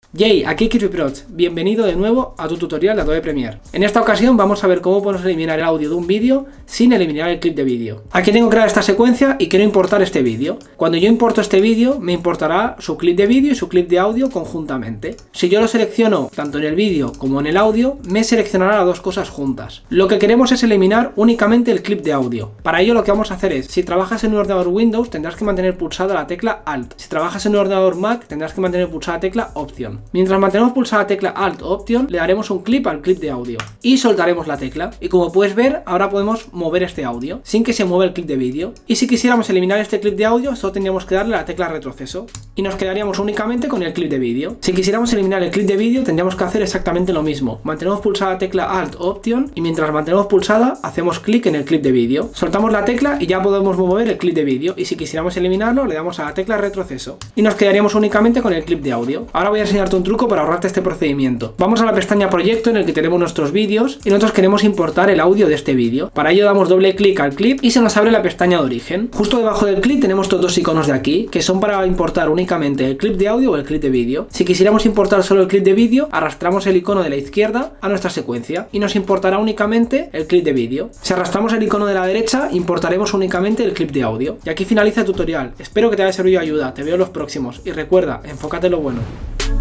Yay, aquí KirbyProds, bienvenido de nuevo a tu tutorial de Adobe Premiere. En esta ocasión vamos a ver cómo podemos eliminar el audio de un vídeo sin eliminar el clip de vídeo. Aquí tengo creada esta secuencia y quiero importar este vídeo. Cuando yo importo este vídeo, me importará su clip de vídeo y su clip de audio conjuntamente. Si yo lo selecciono tanto en el vídeo como en el audio, me seleccionará las dos cosas juntas. Lo que queremos es eliminar únicamente el clip de audio. Para ello lo que vamos a hacer es, si trabajas en un ordenador Windows, tendrás que mantener pulsada la tecla Alt. Si trabajas en un ordenador Mac, tendrás que mantener pulsada la tecla Option. Mientras mantenemos pulsada la tecla Alt o Option, le daremos un clip al clip de audio y soltaremos la tecla. Y como puedes ver, ahora podemos mover este audio sin que se mueva el clip de vídeo. Y si quisiéramos eliminar este clip de audio, solo tendríamos que darle la tecla retroceso y nos quedaríamos únicamente con el clip de vídeo. Si quisiéramos eliminar el clip de vídeo, tendríamos que hacer exactamente lo mismo. Mantenemos pulsada la tecla Alt o Option y mientras mantenemos pulsada, hacemos clic en el clip de vídeo. Soltamos la tecla y ya podemos mover el clip de vídeo. Y si quisiéramos eliminarlo, le damos a la tecla retroceso y nos quedaríamos únicamente con el clip de audio. Ahora voy a enseñarte un truco para ahorrarte este procedimiento. Vamos a la pestaña Proyecto en el que tenemos nuestros vídeos y nosotros queremos importar el audio de este vídeo. Para ello damos doble clic al clip y se nos abre la pestaña de origen. Justo debajo del clip tenemos estos dos iconos de aquí que son para importar únicamente el clip de audio o el clip de vídeo. Si quisiéramos importar solo el clip de vídeo, arrastramos el icono de la izquierda a nuestra secuencia y nos importará únicamente el clip de vídeo. Si arrastramos el icono de la derecha, importaremos únicamente el clip de audio. Y aquí finaliza el tutorial. Espero que te haya servido de ayuda. Te veo en los próximos y recuerda, enfócate en lo bueno.